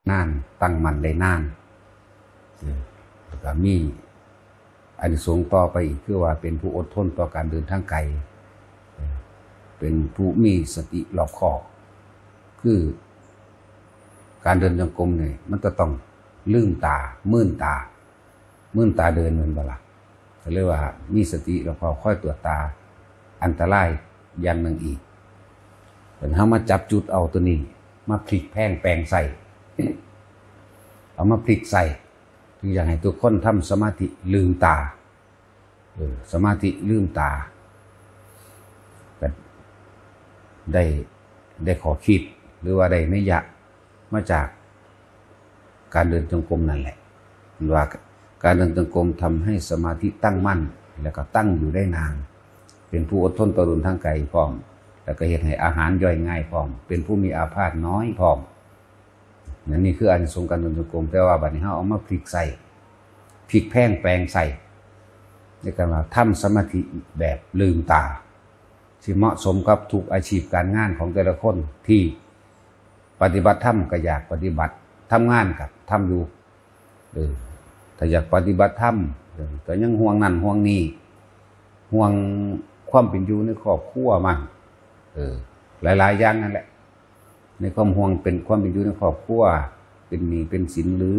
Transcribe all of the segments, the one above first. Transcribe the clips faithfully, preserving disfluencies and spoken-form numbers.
นานตั้งมั่นได้นานแล้วก็มีอานิสงส์ต่อไปอีกคือว่าเป็นผู้อดทนต่อการเดินทางไกลเป็นผู้มีสติรอบคอบคือการเดินจงกรมเนี่ยมันจะต้องลืมตามื่นตามื่นตาเดินเหมือนเวลาเขาเรียกว่ามีสติรอบคอบค่อยตรวจตาอันตรายอย่างหนึ่งอีกแต่ถ้ามาจับจุดเอาตัวนี้มาพลิกแพงแปลงใส่เอามาพลิกใส่คืออยากให้ทุกคนทำสมาธิลืมตาเออสมาธิลืมตาแต่ได้ได้ขอคิดหรือว่าได้นิยะมาจากการเดินจงกรมนั่นแหละว่าการเดินจงกรมทำให้สมาธิตั้งมั่นแล้วก็ตั้งอยู่ได้นานเป็นผู้อดทนต่อรุนทางไกลพร้อมแล้วก็เห็นให้อาหารย่อยง่ายพร้อมเป็นผู้มีอาพาธน้อยพร้อมนั่นนี่คืออานิสงส์การเดินจงกรมแต่ว่าบัดนี้เราเอามาพลิกใส่พลิกแพงแปลงใส่ในการว่าทำสมาธิแบบลืมตาที่เหมาะสมกับทุกอาชีพการงานของแต่ละคนที่ปฏิบัติธรรมก็อยากปฏิบัติทำงานกับทำอยู่เออถ้าอยากปฏิบัติธรรมก็ยังห่วงนั่นห่วงนี้ห่วงความเป็นอยู่ในครอบครัวมันเออหลายๆอย่างนั่นแหละในความห่วงเป็นความเป็นอยู่ในครอบครัวเป็นหนี้เป็นสินหรือ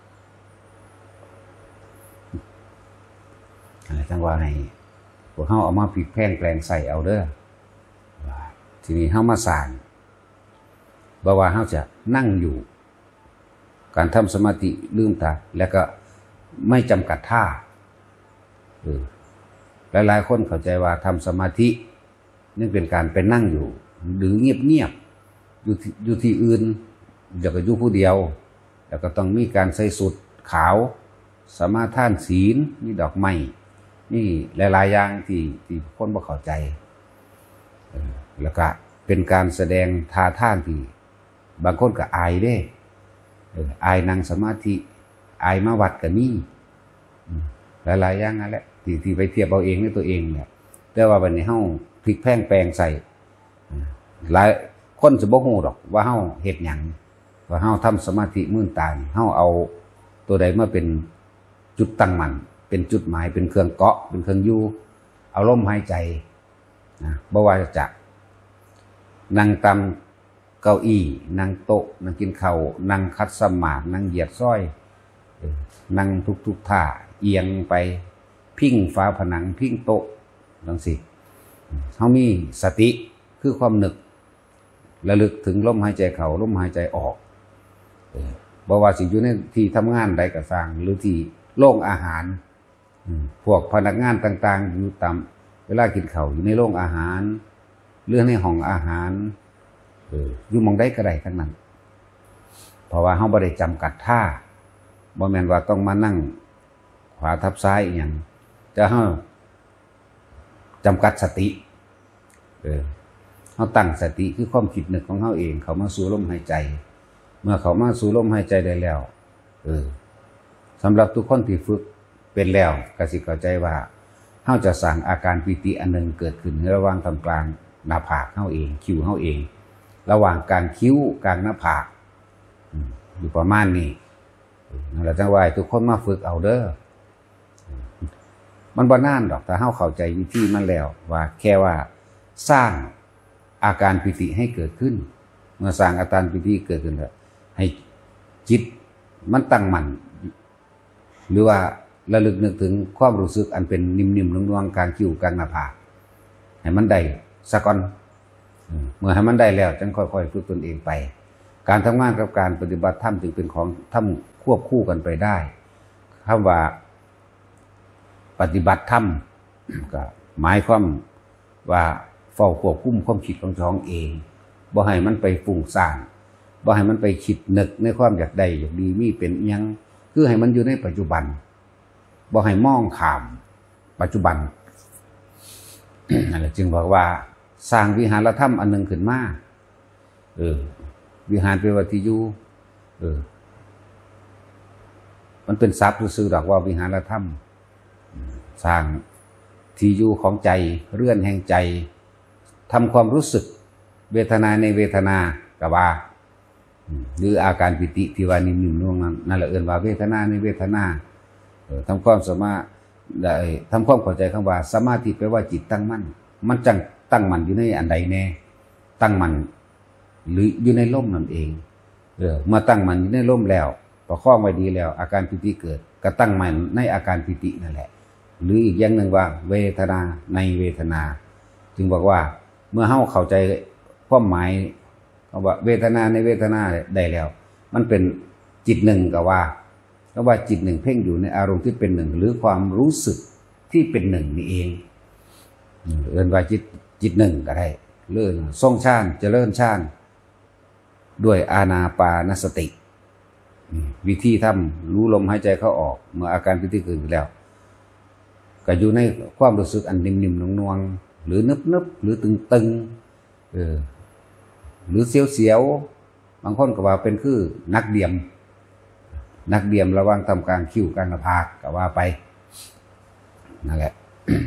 อะไรจังว่าให้พวกเขาเอามาพลิกแพงแปลงใส่เอาเด้อทีนี้เขามาสร้างบ่ว่าเขาจะนั่งอยู่การทำสมาธิลืมตาแล้วก็ไม่จำกัดท่าเออหลายๆคนเข้าใจว่าทำสมาธินี่เป็นการไปนั่งอยู่หรือเงียบๆอยู่ที่อยู่ที่อื่นเดี๋ยวก็อยู่ผู้เดียวแล้วก็ต้องมีการใส่สุดขาวสมาทานศีลมีดอกไม้นี่หลายๆอย่างที่ที่คนบ่เข้าใจแล้วก็เป็นการแสดงท่าทางที่บางคนก็อายเด้อายนั่งสมาธิอายมาวัดก็มีหลายๆอย่างนั่นแหละที่ที่ไปเทียบเอาเองด้วยตัวเองเนี่ยแต่ว่าวันนี้เฮาพลิกแพงแปลงใส่หลายคนสิบ่ฮู้ดอกว่าเฮาเฮ็ดหยังว่าเฮาทำสมาธิมื่นตาเฮาเอาตัวใดมาเป็นจุดตั้งมั่นเป็นจุดหมายเป็นเครื่องเกาะเป็นเครื่องอยู่เอาลมหายใจนะบ่ว่าจะนั่งตามเก้าอี้นั่งโต๊ะนั่งกินข้าวนั่งคัดสมาธินั่งเหยียดซ้อยนั่งทุกๆท่าเอียงไปพิงฝาผนังพิงโต๊ะจังซี่เฮามีสติคือความนึกระลึกถึงลมหายใจเข้าลมหายใจออกบ่ว่าสิอยู่ในที่ทำงานใดก็สร้างหรือที่โรงอาหารพวกพนักงานต่างๆอยู่ตามเวลากินข้าวอยู่ในโรงอาหารหรือในห้องอาหารเอออยู่มองได้ก็ได้ทั้งนั้นเพราะว่าเฮาบ่ได้จำกัดท่าบ่แม่นว่าต้องมานั่งขวาทับซ้ายอีหยังแต่เฮาจำกัดสติเออเฮาตั้งสติคือความคิดนึกของเฮาเองเข้ามาสู่ลมหายใจเมื่อเข้ามาสู่ลมหายใจได้แล้วเออสำหรับทุกคนที่ฝึกเป็นแล้วก็สิเข้าใจว่าเฮาจะสร้างอาการปิติอันหนึ่งเกิดขึ้นในระหว่างตรงกลางหน้าผากเฮาเองคิ้วเฮาเองระหว่างกลางคิ้วกลางหน้าผากอยู่ประมาณนี้นั่นแหละจังว่าทุกคนมาฝึกเอาเด้อมันบ่นานดอกแต่เฮาเข้าใจวิธีมันแล้วว่าแค่ว่าสร้างอาการปิติให้เกิดขึ้นเมื่อสร้างอาการปิติเกิดขึ้นแล้วให้จิตมันตั้งมั่นหรือว่าระลึกนึกถึงความรู้สึกอันเป็นนิ่มๆนุ่มๆกลางคิ้วกลางหน้าผากให้มันได้ซะก่อนเมื่อให้มันได้แล้วจึงค่อยๆฝึกตนเองไปการทำงานกับการปฏิบัติธรรมจึงเป็นของทำควบคู่กันไปได้คำว่าปฏิบัติธรรมก็หมายความว่าเฝ้าควบคุมความคิดของท้องเองบ่ให้มันไปฟุ้งซ่านบ่ให้มันไปคิดนึกในความอยากได้อยากดีมีเป็นอิหยังคือให้มันอยู่ในปัจจุบันบ่ให้มองข้ามปัจจุบันนั่นแหละจึงบอกว่าสร้างวิหารธรรมอันหนึ่งขึ้นมาเออวิหารเป็นวัตถิอยู่เออมันเป็นทรัพย์ซื่อๆดอกว่าวิหารธรรมสร้างที่อยู่ของใจเรือนแห่งใจทำความรู้สึกเวทนาในเวทนากับว่าหรืออาการปิติที่ว่านิ่มๆนุ่มๆนั่นแหละเอิ้นว่าเวทนาในเวทนาทำความสมาได้ทำความเข้าใจคำว่าสมาธิแปลว่าจิตตั้งมั่นมันจังตั้งมั่นอยู่ในอันใดแน่ตั้งมั่นหรืออยู่ในลมนั่นเองเออเมื่อตั้งมั่นอยู่ในลมแล้วประคองไว้ดีแล้วอาการปิติเกิดก็ตั้งมั่นในอาการปิตินั่นแหละหรืออีกอย่างหนึ่งว่าเวทนาในเวทนาจึงบอกว่าเมื่อเฮาเข้าใจความหมายว่าเวทนาในเวทนาได้แล้วมันเป็นจิตหนึ่งก็ว่าก็ว่าจิตหนึ่งเพ่งอยู่ในอารมณ์ที่เป็นหนึ่งหรือความรู้สึกที่เป็นหนึ่งนี่เองเรียกว่าจิตจิตหนึ่งก็ได้เลื่อนทรงฌานเจริญฌานด้วยอานาปานสติวิธีทำรู้ลมหายใจเข้าออกเมื่ออาการปิติเกิดแล้วก็อยู่ในความรู้สึกอันนิ่มๆนวลๆหรือนึบๆหรือตึงๆเออหรือเสียวๆบางคนก็ว่าเป็นคือนักเดียมนักเดียมระวังทำกลางคิ้วกลางหน้าผากก็ว่าไปนั่นแหละ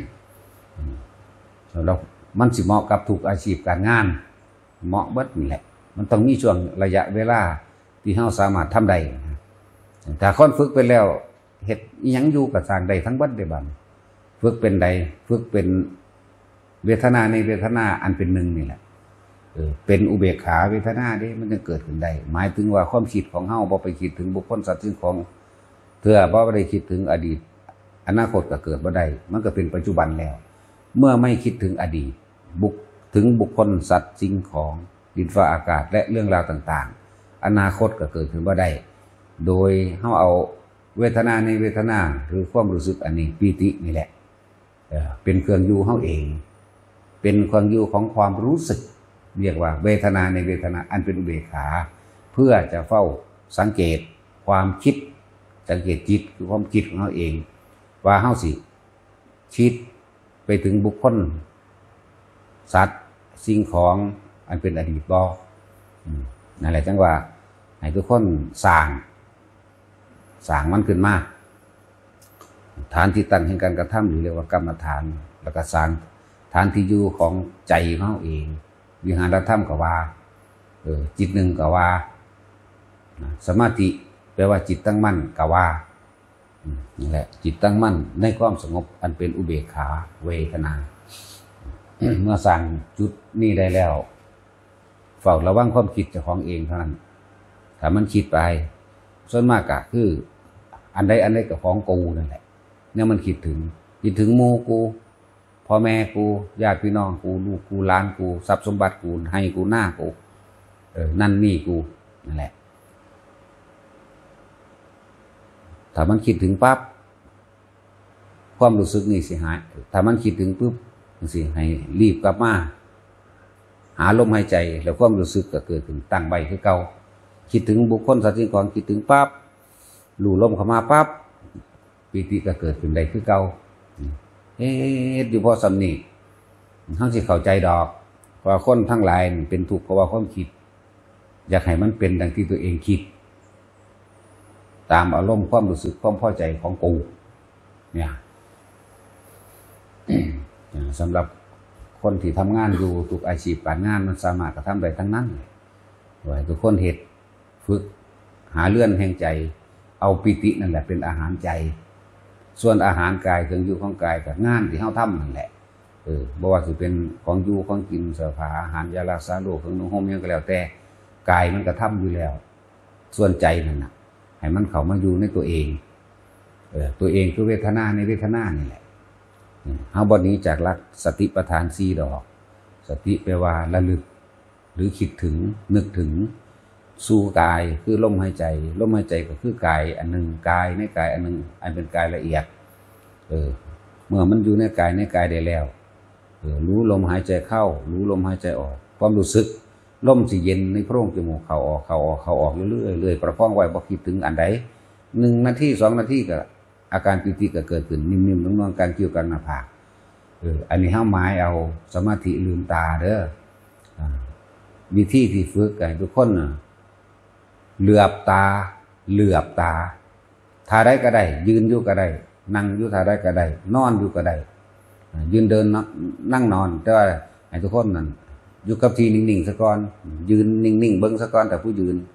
แล้วมันสิเหมาะกับทุกอาชีพการงานเหมาะเบิดนี่แหละมันต้องมีช่วงระยะเวลาที่เราสามารถทำได้ถ้าคนฝึกไปแล้วเฮ็ดอิหยังอยู่กับสร้างได้ทั้งเบิดได้บัดฝึกเป็นใดฝึกเป็นเวทนาในเวทนาอันเป็นหนึ่งนี่แหละเออเป็นอุเบกขาเวทนาเด้มันจะเกิดขึ้นได้หมายถึงว่าความคิดของเฮาบ่ไปคิดถึงบุคคลสัตว์สิ่งของเถื่อบ่ได้คิดถึงอดีตอนาคตก็เกิดบ่ได้มันก็เป็นปัจจุบันแล้วเมื่อไม่คิดถึงอดีตบุคถึงบุคคลสัตว์สิ่งของดินฟ้าอากาศและเรื่องราวต่างๆอนาคตก็เกิดขึ้นบ่ได้โดยเฮาเอาเวทนาในเวทนาหรือความรู้สึกอันนี้ปีตินี่แหละเป็นเครื่องอยู่เฮาเองเป็นเครื่องอยู่ของความรู้สึกเรียกว่าเวทนาในเวทนาอันเป็นอุเบกขาเพื่อจะเฝ้าสังเกตความคิดสังเกตจิตคือความคิดของเฮาเองว่าเฮาสิคิดไปถึงบุคคลสัตว์สิ่งของอันเป็นอดีตบ่นั่นแหละจังว่าให้ทุกคนสร้างสร้างมันขึ้นมาฐานที่ตั้งแห่งการกระทำหรือเรียกว่ากรรมฐานแล้วก็สร้างฐานที่อยู่ของใจของเฮาเองวิหารธรรมก็ว่าเออจิตหนึ่งก็ว่าสมาธิแปลว่าจิตตั้งมั่นก็ว่านี่แหละจิตตั้งมั่นในความสงบอันเป็นอุเบกขาเวทนาเมื่อสร้างจุดนี้ได้แล้วเฝ้าระวังความคิดเจ้าของเองเท่านั้นถ้ามันคิดไปส่วนมากก็คืออันใดอันใดกับของกูนั่นแหละเนี่ยมันคิดถึงคิดถึงโมกูพ่อแม่กูญาติพี่น้องกูลูกกูหลานกูทรัพย์สมบัติกูให้กูหน้ากูเออนั่นนี่กูนั่นแหละถ้ามันคิดถึงปั๊บความรู้สึกนี่สิหายถ้ามันคิดถึงปุ๊บสิให้รีบกลับมาหาลมหายใจแล้วความรู้สึกก็เกิดขึ้นตั้งใบคือเก่าคิดถึงบุคคลสัตว์สิ่งของคิดถึงปั๊บลู่ลมเข้ามาปั๊บปีติก็เกิดขึ้นได้คือเก่าเอ๊ะอยู่พอสำนีเขาสิเข้าใจดอกว่าคนทั้งหลายเป็นทุกข์เพราะว่าความคิดอยากให้มันเป็นดังที่ตัวเองคิดตามอารมณ์ความรู้สึกความพอใจของกูเนี่ยสำหรับคนที่ทำงานอยู่ทุกอาชีพการงานมันสามารถกระทำได้ทั้งนั้นเลยทุกคนเหตุฝึกหาเลื่อนแห่งใจเอาปิตินั่นแหละเป็นอาหารใจส่วนอาหารกายเครื่องอยู่ของกายกับงานที่เขาทำนั่นแหละเออบ่ว่าสิเป็นของอยู่ของกินเสื้อผ้าอาหารยารักษาโรคเครื่องนุ่งห่มยังก็แล้วแต่กายมันกระทำอยู่แล้วส่วนใจนั่นน่ะให้มันเข้ามาอยู่ในตัวเองเออตัวเองคือเวทนาในเวทนานี่แหละเฮาบ่หนีจากหลักสติปัฏฐานสี่ดอกสติแปลว่าระลึกหรือคิดถึงนึกถึงสู่กายคือลมหายใจลมหายใจก็คือกายอันหนึ่งกายในกายอันหนึ่งอันเป็นกายละเอียดเออเมื่อมันอยู่ในกายในกายได้แล้วเออรู้ลมหายใจเข้ารู้ลมหายใจออกความรู้สึกลมสิเย็นในโพรงจมูกเข้าออกเข้าออกเข้าออกเรื่อยๆเรื่อยประคองไว้บ่คิดถึงอันใดหนึ่งนาทีสองนาทีก็อาการปิติก็เกิดขึ้นนิ่มๆนุ่มๆการคิ้วกันหน้าผากเอออันนี้เฮาหมายเอาสมาธิลืมตาเด้อวิธีที่ฝึกให้ทุกคนน่ะเหลือบตาเหลือบตาท่าใดก็ได้ยืนอยู่ก็ได้นั่งอยู่ท่าใดก็ได้นอนอยู่ก็ได้ยืนเดินนั่งนอนแต่ว่าให้ทุกคนนั่นอยู่กับที่นิ่งๆซะก่อนยืนนิ่งๆเบิ่งซะก่อนแต่ผู้ยืน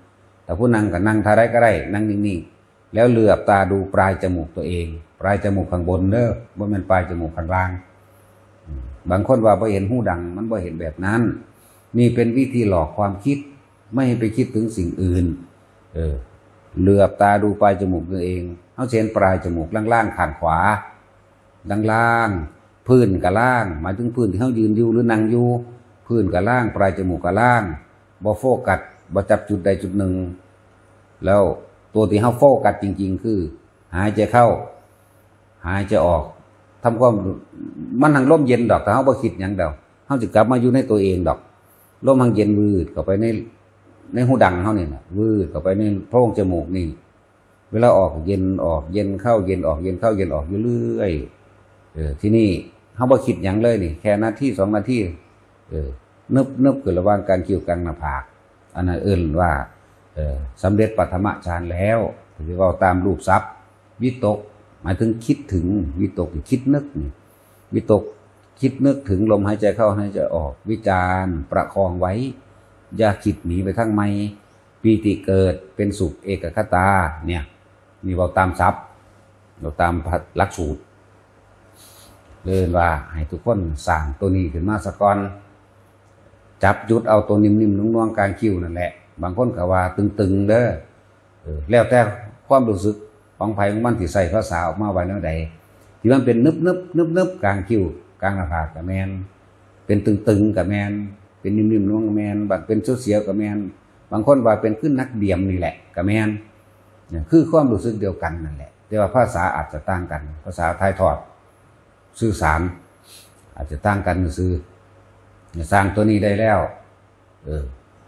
แต่ผู้นั่งก็นั่งท่าไรก็ได้นั่งนิ่งๆแล้วเหลือบตาดูปลายจมูกตัวเองปลายจมูกข้างบนเด้อบ่แม่นปลายจมูกข้างล่างบางคนว่าบ่เห็นหูดังมันบ่เห็นแบบนั้นนี่เป็นวิธีหลอกความคิดไม่ให้ไปคิดถึงสิ่งอื่นเออเหลือบตาดูปลายจมูกตัวเองเฮาเห็นปลายจมูกล่างๆข้างขวาล่างๆพื้นกับล่างหมายถึงพื้นที่เฮายืนอยู่หรือนั่งอยู่พื้นกับล่างปลายจมูกกับล่างบ่โฟกัสบ่จับจุดใดจุดหนึ่งแล้วตัวที่เฮาโฟกัสจริงๆคือหายใจเข้าหายใจออกทำความมันหังลมเย็นดอกแต่เฮาบ่คิดหยังดอกเฮาสิกลับมาอยู่ในตัวเองดอกลมหังเย็นวืดเข้าไปในในหูดังเฮานี่น่ะวืดเข้าไปในโพรงจมูกนี่เวลาออกเย็นออกเย็นเข้าเย็นออกเย็นเข้าเย็นออกอยู่เรื่อยเออที่นี่เฮาบ่คิดหยังเลยนี่แค่นาทีสองนาทีเออนึบนึบเกิดระหว่างการคิ้วกลางหน้าผากอันนั้นเอิ้นว่าเออสำเร็จปฐมฌานแล้วที่ว่าตามรูปทรัพย์วิตกหมายถึงคิดถึงวิตกคิดนึกนี่วิตกคิดนึกถึงลมหายใจเข้าหายใจออกวิจารณ์ประคองไว้อย่าคิดหนีไปทางไม่ปีติเกิดเป็นสุขเอกคตาเนี่ยนี่เราตามทรัพย์เราตามหลักสูตรเรียนว่าให้ทุกคนสร้างตัวนี้ขึ้นมาสะก่อนจับจุดเอาตัวนิ่มๆนุ่งๆกลางคิ้วนั่นแหละบางคนก็ว่าตึงๆเด้อเออแล้วแต่ความรู้สึกของไผของมันที่ใส่ภาษาออกมาไว้แนวใดที่มันเป็นนึบๆนึบๆกลางคิ้วกลางหน้าผากก็แม่นเป็นตึงๆก็แม่นเป็นนิ่มๆนุ่งก็แม่นบัดเป็นเสียวๆก็แม่นบางคนว่าเป็นขึ้นนักเบี่ยมนี่แหละก็แม่นเนี่ยคือความรู้สึกเดียวกันนั่นแหละแต่ว่าภาษาอาจจะต่างกันภาษาถ่ายทอดสื่อสารอาจจะต่างกันซื่อสร้างตัวนี้ได้แล้วเออ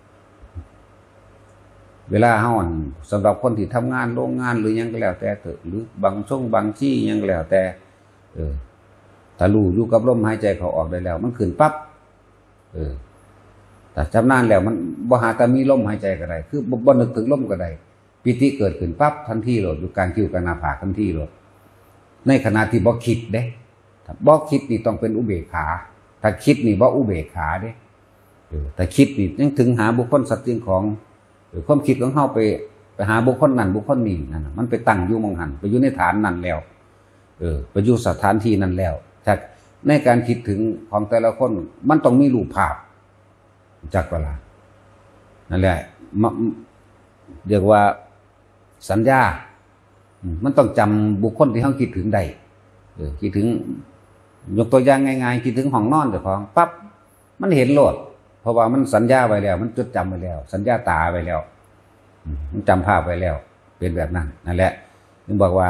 เวลาเฮาอันสำหรับคนที่ทำงานโรงงานหรือยังก็แล้วแต่เถอะหรือบางช่วงบางที่ยังก็แล้วแต่เออถ้ารู้อยู่กับลมหายใจเขาออกได้แล้วมันขึ้นปั๊บเออแต่จำนานแล้วมันบ่หาแต่มีลมหายใจก็ได้คือบ่นึกถึงลมก็ได้ปิติเกิดขึ้นปั๊บทันทีโลดอยู่กลางคิ้วกลางหน้าผากทันทีโลดในขณะที่บ่คิดเด้ถ้าบ่คิดนี่ต้องเป็นอุเบกขาถ้าคิดนี่บ่อุเบกขาเด้เออแต่คิดนี่ยังถึงหาบุคคลสัตว์สิ่งของความคิดของเฮาไปไปหาบุคคลนั้นบุคคลนี้นั่นมันไปตั้งอยู่มองหันไปอยู่ในฐานนั้นแล้วเออไปอยู่สถานที่นั้นแล้วแต่ในการคิดถึงของแต่ละคนมันต้องมีรูปภาพจักเวลานั่นแหละเรียกว่าสัญญามันต้องจำบุคคลที่เฮาคิดถึงได้เออคิดถึงยกตัวอย่างง่ายๆคิดถึงห้องนอนเจ้าของปั๊บมันเห็นโลดเพราะว่ามันสัญญาไว้แล้วมันจดจำไว้แล้วสัญญาตาไว้แล้วมันจำภาพไว้แล้วเป็นแบบนั้นนั่นแหละถึงบอกว่า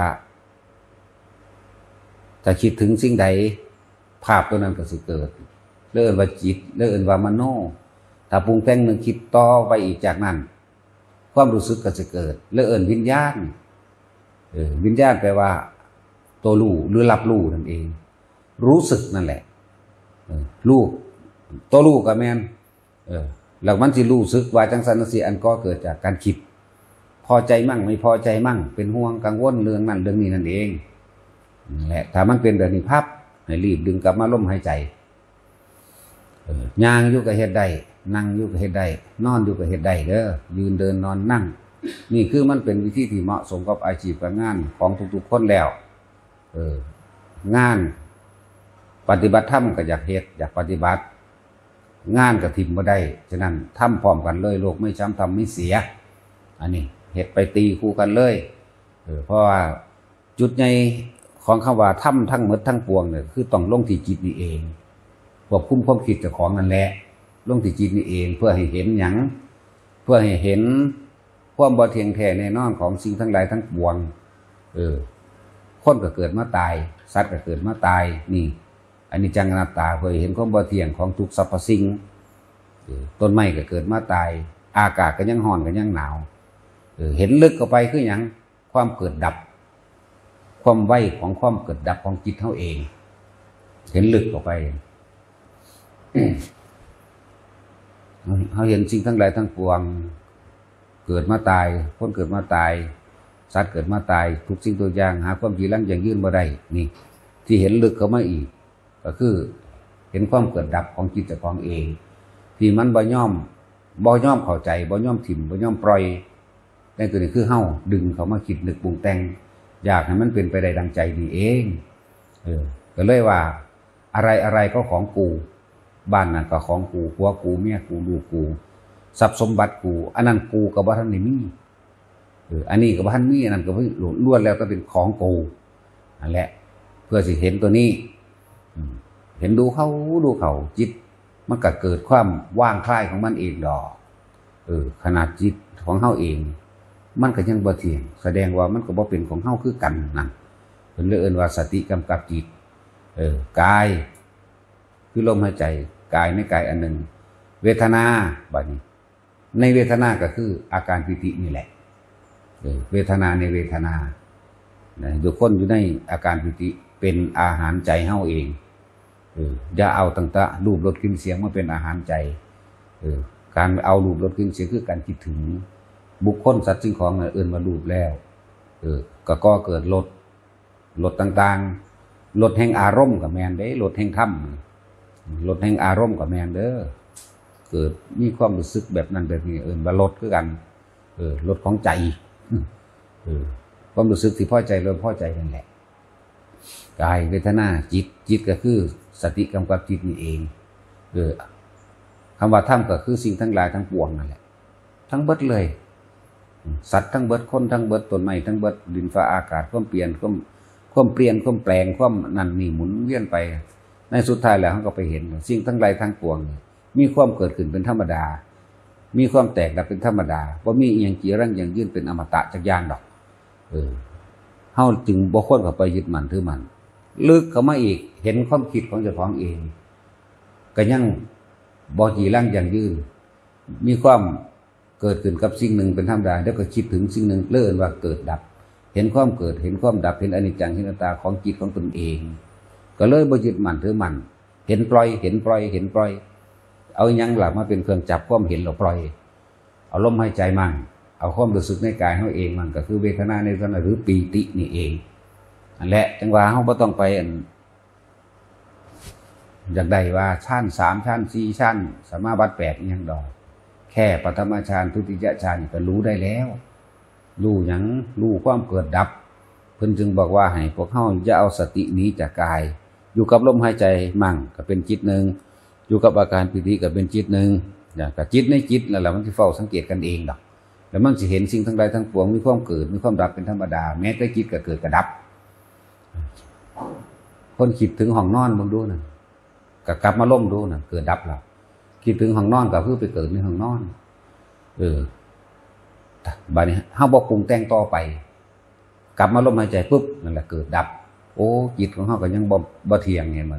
ถ้าคิดถึงสิ่งใดภาพตัวนั้นก็สิเกิดเลื่อนว่าจิตเลื่อนว่ามโนถ้าปรุงแต่งนึงคิดต่อไปอีกจากนั้นความรู้สึกก็จะเกิดเลื่อนวิญญาณเออวิญญาณแปลว่าตัวรู้หรือรับรู้นั่นเองรู้สึกนั่นแหละรู้ตัวรู้ก็แม่นเออแล้วมันสิรู้สึกว่าจังสันสิอันก็เกิดจากการคิดพอใจมั่งไม่พอใจมั่งเป็นห่วงกังวลเรื่องนั้นเรื่องนี้นั่นเองแหละถ้ามันเป็นแบบนี้พับให้รีบดึงกลับมาลมหายใจเออย่างอยู่กับเฮ็ดได้นั่งอยู่กับเฮ็ดได้นอนอยู่กับเฮ็ดได้เด้อยืนเดินนอนนั่งนี่คือมันเป็นวิธีที่เหมาะสมกับอาชีพการงานของทุกๆคนแล้วเอองานปฏิบัติธรรมก็อยากเฮ็ดอยากปฏิบัติงานกับทิมบ่ได้ฉะนั้นทำพร้อมกันเลยโลกไม่ช้ำทำไม่เสียอันนี้เฮ็ดไปตีคู่กันเลยเออเพราะว่าจุดใหญ่ของคำว่าทำทั้งหมดทั้งปวงเนี่ยคือต้องลงที่จิตนี่เองควบคุมความคิดเจ้าของนั่นแหละลงที่จิตนี่เองเพื่อให้เห็นหยังเพื่อให้เห็นความบ่เที่ยงแท้แน่นอนของสิ่งทั้งหลายทั้งปวงเออคนก็เกิดมาตายสัตว์ก็เกิดมาตายนี่อันนี้จังอนัตตาเพื่อเห็นความบ่เที่ยงของทุกสรรพสิ่งต้นไม้ก็เกิดมาตายอากาศก็ยังร้อนก็ยังหนาวเห็นลึกเข้าไปคือหยังความเกิดดับความไวของความเกิดดับของจิตเฮาเองเห็นลึกเข้าไปเฮาเห็นสิ่งทั้งหลายทั้งปวงเกิดมาตายคนเกิดมาตายสัตว์เกิดมาตายทุกสิ่งตัวอย่างหาความจีรังอย่างยืนบ่ได้นี่ที่เห็นลึกเข้ามาอีกก็คือเห็นความเกิดดับของจิตเจ้าของเองที่มันบ่ย่อมบ่ย่อมเข้าใจบ่ย่อมถิ่มบ่ย่อมปล่อยแต่งตัวนี้คือเฮาดึงเขามาคิดนึกปรุงแต่งอยากให้มันเป็นไปได้ดังใจดีเองเออก็เลยว่าอะไรอะไรก็ของกูบ้านนั่นก็ของกูผัวกูเมียกูลูกกูทรัพย์สมบัติกูอันนั้นกูกับบ่ทันได้มีเอออันนี้กับบ่ทันมีอันนั้นก็เพิ่งล้วนแล้วก็เป็นของกูนั่นแหละเพื่อสิเห็นตัวนี้เห็นดูเขาดูเขาจิตมันก็เกิดความว่างคลายของมันเองดอกเออขนาดจิตของเฮาเองมันก็ยังบ่เที่ยงแสดงว่ามันก็บ่เป็นของเฮาคือกันนั่นเพิ่นเลยเอิ้นว่าสติกำกับจิตเออกายคือลมหายใจกายในกายอันหนึ่งเวทนาบัดนี้ในเวทนาก็คืออาการปิตินี่แหละเออเวทนาในเวทนานะทุกคนอยู่ในอาการปิติเป็นอาหารใจเฮาเองเอออย่าเอาตั้งแต่รูปรสกลิ่นเสียงมาเป็นอาหารใจเออการเอารูปรสกลิ่นเสียงคือการคิดถึงบุคคลสัตว์สิ่งของน่ะเอิ้นว่ารูปแล้วเออก็ก่อเกิดรสรสต่างๆรสแห่งอารมณ์ก็แม่นเด้รสแห่งธรรมรสแห่งอารมณ์ก็แม่นเด้อเกิดมีความรู้สึกแบบนั้นแบบนี้เอิ้นว่ารสคือกันเออรสของใจเออความรู้สึกที่พอใจหรือพอใจนั่นแหละกายเวทนาจิตจิตก็คือสติกำกับจิตนี่เองเออคำว่าธรรมก็คือสิ่งทั้งหลายทั้งปวงนั่นแหละทั้งเบิดเลยสัตว์ทั้งเบิดคนทั้งเบิดต้นไม้ทั้งเบิดดินฟ้าอากาศความเปลี่ยนความความเปลี่ยนความแปลงความนั่นนี่หมุนเวียนไปในสุดท้ายแล้วเขาก็ไปเห็นสิ่งทั้งหลายทั้งปวงมีความเกิดขึ้นเป็นธรรมดามีความแตกดับเป็นธรรมดาบ่มีอีหยังจีรังอย่างยืนเป็นอมตะจักอย่างดอกเออเฮาจึงบ่ควรเข้าไปยึดมั่นถือมั่นลึกเข้ามาอีกเห็นความคิดของเจ้าของเองก็ยังบ่จีรังอย่างยืนมีความเกิดขึ้นกับสิ่งหนึ่งเป็นธรรมดาแล้วก็คิดถึงสิ่งหนึ่งเลื่อนว่าเกิดดับเห็นความเกิดเห็นความดับเห็นอนิจจังเห็นอนัตตาของจิตของตนเองก็เลยบ่ยึดมั่นถือมั่นเห็นปล่อยเห็นปล่อยเห็นปล่อยเอายังหลักมาเป็นเครื่องจับความเห็นเราปล่อยเอาลมหายใจมั่งเอาความรู้สึกในกายเฮาเองมันก็คือเวทนาในขณะหรือปีตินี่เองนั่นแหละจังว่าเฮาบ่ต้องไปอยากได้ว่าชั้นสามชั้นสี่ชั้นสมาบัติแปดอีหยังดอกแค่ปฐมฌานทุติยฌานก็รู้ได้แล้วรู้หยังรู้ความเกิดดับเพิ่นจึงบอกว่าให้พวกเฮาอย่าเอาสติหนีจากกายอยู่กับลมหายใจมั่งก็เป็นจิตหนึ่งอยู่กับอาการปิติก็เป็นจิตหนึ่งอย่างกับจิตในจิตนั่นแหละมันสิเฝ้าสังเกตกันเองดอกแล้วมันสิเห็นสิ่งทั้งหลายทั้งปวงมีความเกิดมีความดับเป็นธรรมดาแม้แต่จิตก็เกิดก็ดับคนคิดถึงห้องนอนเบิ่งดูนั่นก็กลับมาล้มดูนั่นเกิดดับแล้วคิดถึงห้องนอนก็คือไปเกิดในห้องนอนเออบัดนี้เฮาบ่ปรุงแต่งต่อไปกลับมาลมหายใจปุ๊บนั่นแหละเกิดดับโอ้จิตของเฮาก็ยังบ่บ่เที่ยงไงมัน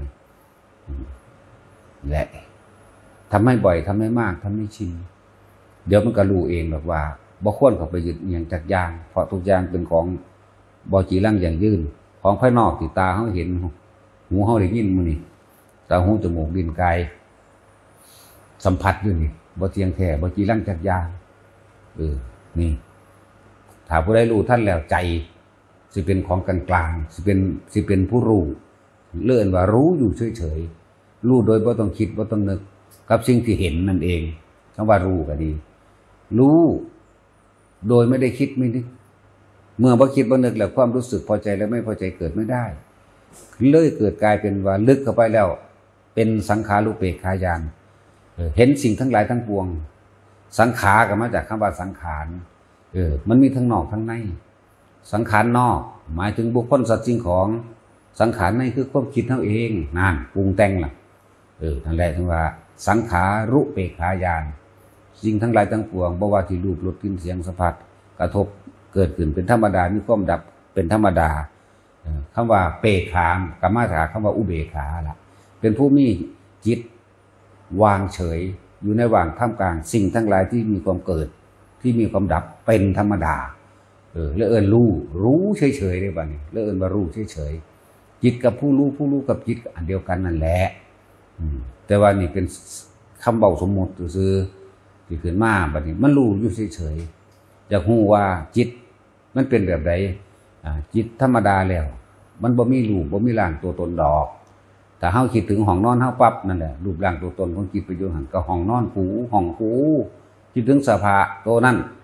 และทำให้บ่อยทำให้มากทำให้ชินเดี๋ยวมันก็รู้เองแบบว่าบ่ควรเข้าไปยึดอย่างจักอย่างเพราะทุกอย่างเป็นของบ่จีรังอย่างยืนของภายนอกที่ตาเฮาเห็นหูเฮาได้ยินมื้อนี้ตาหูจมูกลิ้นกายสัมผัสอยู่นี่บ่เที่ยงแท้บ่จีรังจักอย่างเออนี่ถ้าผู้ใดรู้ท่านแล้วใจสิเป็นของกลางๆสิเป็นสิเป็นผู้รู้เลื่อนว่ารู้อยู่เฉยๆรู้โดยบ่ต้องคิดบ่ต้องนึกกับสิ่งที่เห็นนั่นเองคำว่ารู้ก็ดีรู้โดยไม่ได้คิดไม่นึกเมื่อบ่คิดบ่นึกแล้วความรู้สึกพอใจและไม่พอใจเกิดไม่ได้เลยเกิดกลายเป็นว่าลึกเข้าไปแล้วเป็นสังขารุปเปกขายานเห็นสิ่งทั้งหลายทั้งปวงสังขารก็มาจากคำว่าสังขารเออมันมีทั้งนอกทั้งในสังขารนอกหมายถึงบุคคลสัตว์สิ่งของสังขารในคือความคิดเท่าเองนั่นปรุงแต่งล่ะเออนั่นแหละถึงว่าสังขารุเปกขายานสิ่งทั้งหลายทั้งปวงบ่ว่าที่รูปรสกลิ่นเสียงสัมผัสกระทบเกิดขึ้นเป็นธรรมดามีความดับเป็นธรรมดาคำว่าเปกขามกรรมฐานคำว่าอุเบกขาล่ะเป็นผู้มีจิตวางเฉยอยู่ในว่างท่ามกลางสิ่งทั้งหลายที่มีความเกิดที่มีความดับเป็นธรรมดาเออแล้วเอิ้นรู้รู้เฉยๆได้บ่นี่แล้วเอิ้นว่ารู้เฉยๆจิตกับผู้รู้ผู้รู้กับจิตอันเดียวกันนั่นแหละแต่ว่านี่เป็นคำเบาสมมติซื่อที่ขึ้นมาบัดนี้มันรู้อยู่เฉยๆอยากรู้ว่าจิตมันเป็นแบบใดอ่าจิตธรรมดาแล้วมันบ่มีรูปบ่มีร่างตัวตนดอกแต่เฮาคิดถึงห้องนอนเฮาปั๊บนั่นแหละรูปร่างตัวตนของจิตไปอยู่หั่นก็ห้องนอนกูห้องกูคิดถึงสภาตัวนั้น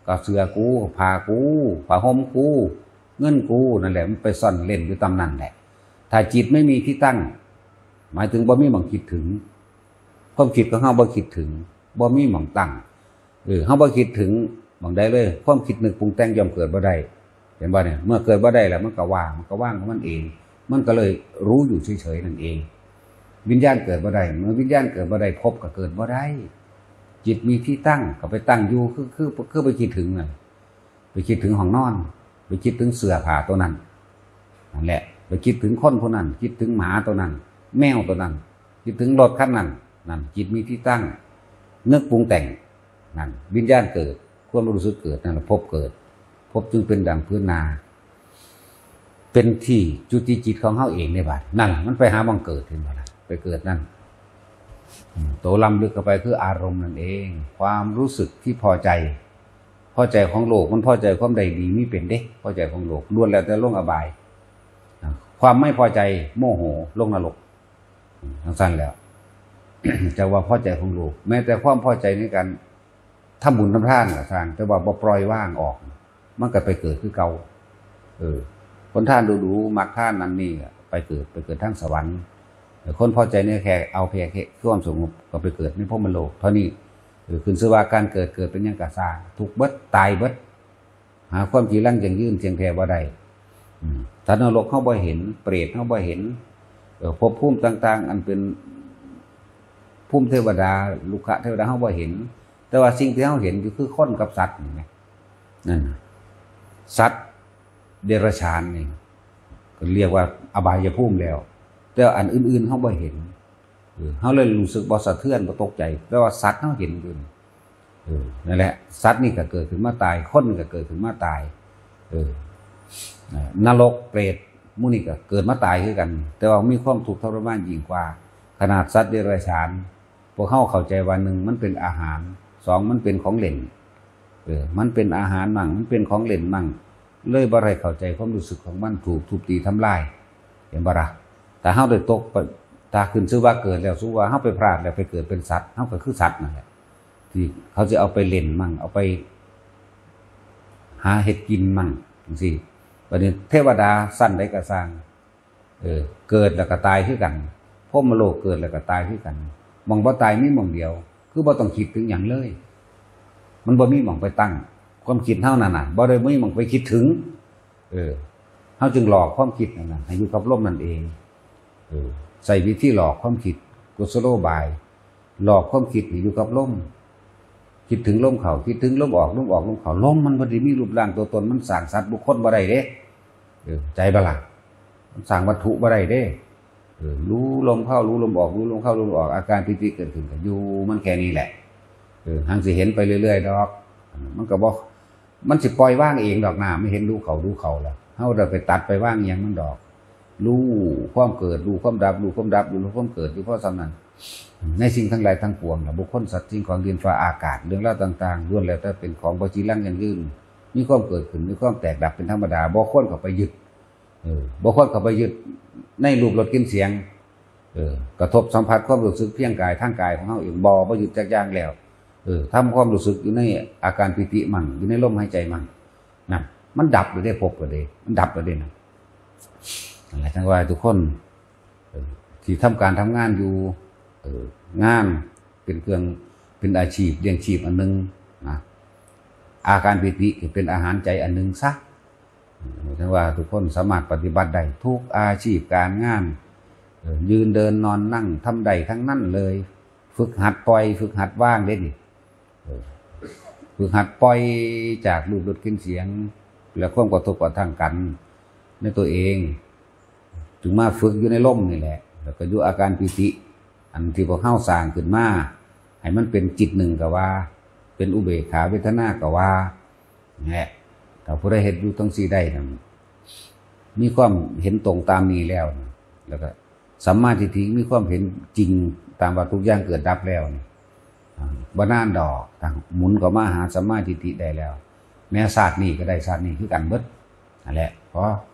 ก็เสือกูผ้ากูผ้าห่มกูเงินกูนั่นแหละมันไปซ่อนเล่นอยู่ตำนั่นแหละถ้าจิตไม่มีที่ตั้งหมายถึงบ่มีหม่องคิดถึงความคิดของเฮาบ่คิดถึงบ่มีหม่องตั้งเออเฮาบ่คิดถึงหม่องใดเลยความคิดนึกปรุงแต่งย่อมเกิดบ่ได้เห็นบ่เนี่ยเมื่อเกิดบ่ได้แล้วมันก็ว่างมันก็ว่างของมันเองมันก็เลยรู้อยู่เฉยๆนั่นเองวิญญาณเกิดบ่ได้เมื่อวิญญาณเกิดบ่ได้ภพก็เกิดบ่ได้จิตมีที่ตั้งก็ไปตั้งอยู่คือคือคือไปคิดถึงน่ะไปคิดถึงห้องนอนไปคิดถึงเสื้อผ้าตัวนั้นนั่นแหละไปคิดถึงคนผู้นั้นคิดถึงหมาตัวนั้นแมวตัวนั้นคิดถึงรถคันนั้นนั่นจิตมีที่ตั้งนึกปรุงแต่งนั่นวิญญาณเกิดความรู้สึกเกิดนั่นภพเกิดภพจึงเป็นดังพื้นนาเป็นที่จุติจิตของเฮาเองในบัดนั่นมันไปหาบังเกิดเห็นบ่ล่ะไปเกิดนั่นโตล้ำลึกเข้าไปคืออารมณ์นั่นเองความรู้สึกที่พอใจพอใจของโลกมันพอใจความใดดีมีเป็นเด้พอใจของโลกล้วนแล้วแต่ลงอบายความไม่พอใจโมโหลงนรกทั้งสั้นแล้ว จะว่าพอใจของโลกแม้แต่ความพอใจในการทำบุญทำทานก็ทางแต่ว่าบ่ปล่อยว่างออกมันก็ไปเกิดคือเก่าเออคนท่านดูๆมักท่านนั้นนี่ไปเกิดไปเกิดทั้งสวรรค์คนพอใจเนี่ยแค่เอาเพียงแค่ความสงบก็ไปเกิดในพรหมโลกเท่านี้คือขึ้นชื่อว่าการเกิดเกิดเป็นอย่างกะซ่าทุกเบิดตายเบิดหาความจีรังยังยืนเจียงแท้บ่ได้สัตว์นรกเฮาบ่เห็นเปรตเฮาบ่เห็นเออภพภูมิต่างๆอันเป็นภูมิเทวดาลูกะเทวดาเฮาบ่เห็นแต่ว่าสิ่งที่เฮาเห็นก็คือคนกับสัตว์นี่แหละนั่นสัตว์เดรัจฉานนี่ก็เรียกว่าอบายภูมิแล้วแต่อันอื่นๆเฮาบ่เห็นเออเฮาเลยรู้สึกบ่สะเทือนบ่ตกใจแต่ว่าสัตว์เฮาเห็นอยู่เออนั่นแหละสัตว์นี่ก็เกิดขึ้นมาตายคนก็เกิดขึ้นมาตายเออนรกเปรตหมู่นี่ก็เกิดมาตายคือกันแต่ว่ามีความทุกข์ทรมานยิ่งกว่าขนาดสัตว์เดรัจฉานพวกเฮาเข้าใจว่าหนึ่งมันเป็นอาหารสองมันเป็นของเล่นเออมันเป็นอาหารมั่งมันเป็นของเล่นมั่งเลยบ่ได้เข้าใจความรู้สึกของมันถูกทุบตีทำลายเห็นบ่ล่ะแต่เฮาได้ตกตาขึ้นชื่อว่าเกิดแล้วสู้ว่าเฮาไปพลาดแล้วไปเกิดเป็นสัตว์เฮาก็คือสัตว์นั่นแหละที่เขาจะเอาไปเล่นมั่งเอาไปหาเห็ดกินมั่งจังซี่บัดนี้เทวดาสั้นใดก็สร้างเออเกิดแล้วก็ตายคือกันพรหมโลกเกิดแล้วก็ตายคือกันมองบ่ตายมีหม่องเดียวคือบ่ต้องคิดถึงหยังเลยมันบ่มีหม่องไปตั้งความคิดเฮานั่นน่ะบ่ได้มีหม่องไปคิดถึงเออเฮาจึงหลอกความคิดนั่นน่ะให้อยู่กับลมนั่นเองเออใส่วิธีหลอกความคิดกุศโลบายหลอกความคิดให้อยู่กับลมคิดถึงลมเข้าคิดถึงลมออกลมออกลมเข้าลมมันบ่ได้มีรูปร่างตัวตนมันสร้างสัตว์บุคคลบ่ได้เด้เออใจบ่ล่ะมันสร้างวัตถุบ่ได้เด้เออรู้ลมเข้ารู้ลมออกรู้ลมเข้ารู้ลมออกอาการปิติเกิดขึ้นก็อยู่มันแค่นี้แหละเออหังสิเห็นไปเรื่อยๆดอกมันก็บ่มันสิปล่อยว่างเองดอกหน้าไม่เห็นรู้เขารู้เขาแล้วเฮาได้ไปตัดไปว่างอีหยังมันดอกรู้ความเกิดรู้ความดับรู้ความดับรู้ความเกิดอยู่เพราะฉะนั้นในสิ่งทั้งหลายทั้งปวงบุคคลสัตว์สิ่งของดินฟ้าอากาศเรื่องราวต่างๆล้วนแล้วแต่เป็นของบ่จีรังยั่งยืนมีความเกิดขึ้นมีความแตกดับเป็นธรรมดาบ่ควรเข้าไปยึดเออบ่ควรเข้าไปยึดในรูปรสกลิ่นเสียงเออกระทบสัมผัสความรู้สึกเพียงกายทางกายของเฮาเองบ่บ่ยึดจักอย่างแล้วเออทำความรู้สึกอยู่ในอาการปิติมั่งอยู่ในลมหายใจมั่งนั่นมันดับหรือได้พบก็ได้มันดับแล้วเด้นะอะไรทั้งว่าทุกคนที่ทำการทำงานอยู่งานเป็นเครื่องเป็นอาชีพเลี้ยงชีพอันนึงนะอาการปิติเป็นอาหารใจอันนึงซะทั้งว่าทุกคนสามารถปฏิบัติได้ทุกอาชีพการงานยืนเดินนอนนั่งทำได้ทั้งนั้นเลยฝึกหัดปล่อยฝึกหัดว่างเล่นฝึกหัดปล่อยจากรูปรสกลิ่นเสียงและความกระทบกระทั่งกันในตัวเองถึงมาฝึกอยู่ในลมนี่แหละแล้วก็อยู่อาการปิติอันที่พวกเฮาสร้างขึ้นมาให้มันเป็นจิตหนึ่งก็ว่าเป็นอุเบกขาเวทนาก็ว่าแหละถ้าผู้ใดเห็นอยู่ทั้งสี่ได้นะมีความเห็นตรงตามนี้แล้วแล้วก็สัมมาทิฏฐิมีความเห็นจริงตามว่าทุกอย่างเกิดดับแล้วบ่นานดอกทางหมุนก็มาหาสัมมาทิฏฐิได้แล้วแม้ศาสตร์นี้ก็ได้ศาสตร์นี้คือกันเบิดนั่นแหละเพราะ